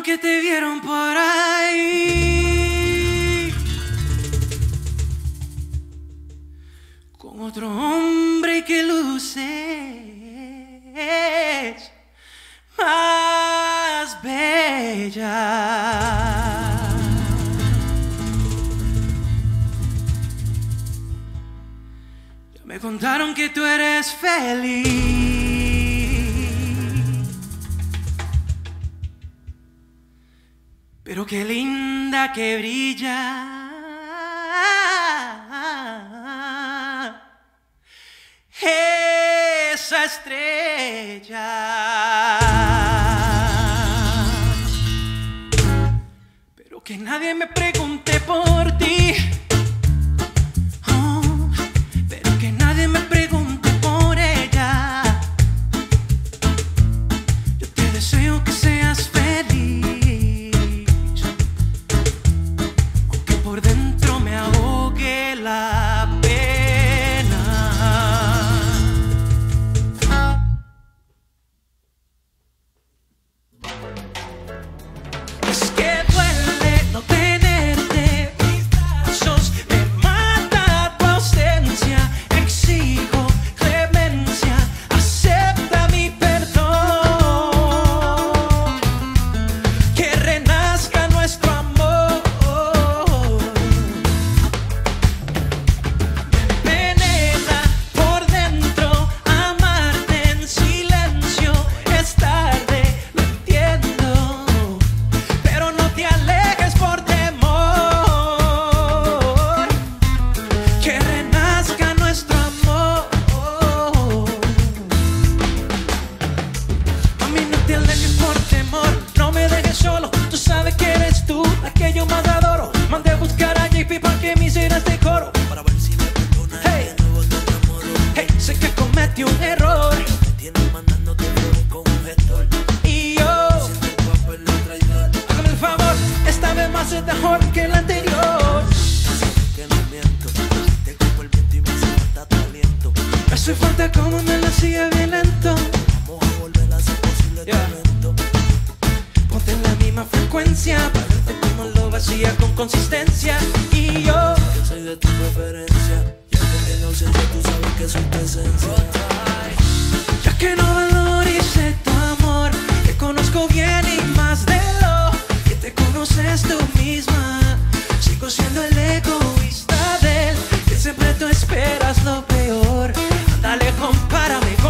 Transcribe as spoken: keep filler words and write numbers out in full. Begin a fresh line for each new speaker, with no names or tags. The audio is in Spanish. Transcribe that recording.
que te vieron por ahí con otro hombre que luces más bella. Ya me contaron que tú eres feliz, pero qué linda que brilla esa estrella. Pero que nadie me pregunte por ti, oh, pero que nadie me pregunte por ella. Yo te deseo que seas feliz, aunque por dentro me ahogue la pena. Es que duele no tenerte, mis brazos me mata tu ausencia. Exijo clemencia, acepta mi perdón, que renazca nuestro amor. Me penetra por dentro amarte en silencio. Es tarde, lo entiendo, pero no te alejes por temor, que renazca nuestro amor. A mí no te alejes por temor, no me dejes solo. Tú sabes que eres tú la que yo más adoro. Mandé a buscar a J P para que me hicieras de coro,
para ver si me perdonas.
hey,
de nuevo te enamoro.
hey, sé que cometí un error
Me tienes mandándote flores con un gestor.
y yo,
Siento el papel de traidor.
hágame el favor, esta vez más es mejor que el anterior.
Que no miento, te como el viento y me hace falta tu aliento.
Me hace falta como me lo hacía bien lento.
Vamos a volver a ser posible
Yeah.
talento.
Ponte en la misma frecuencia, para verte como lo vacía con consistencia. Y yo,
Que soy de tu preferencia. Ya que en ausencia tú sabes que soy tu esencia.
ya que no valorice tu amor, te conozco bien y más de lo que te conoces tú misma. Sigo siendo el egoísta de él, que siempre tú esperas lo peor. Ándale, compárame